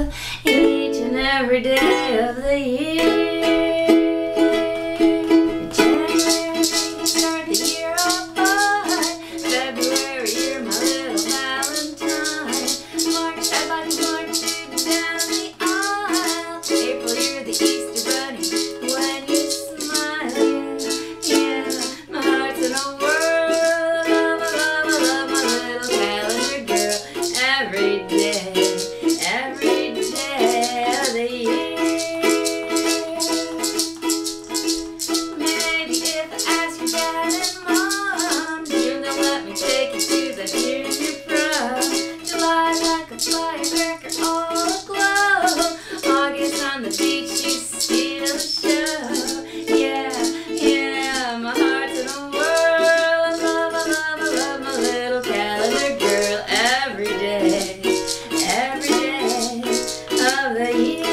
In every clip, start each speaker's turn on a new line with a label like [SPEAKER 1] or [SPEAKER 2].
[SPEAKER 1] each and every day of the year. January, start the year off fine. February, you're my little Valentine. March, everybody's marching down the aisle. April, you're the Easter bunny when you smile. Yeah, my heart's in a whirl. I love my little calendar girl. Every day of the year. Maybe if I ask your dad and mom, you'll let me take you to the junior prom. July like a firecracker all aglow. August on the beach, you steal the show. Yeah, my heart's in a whirl. I love my little calendar girl. Every day of the year.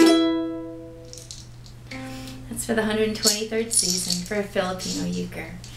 [SPEAKER 1] That's for the 123rd season for a Filipino euchre.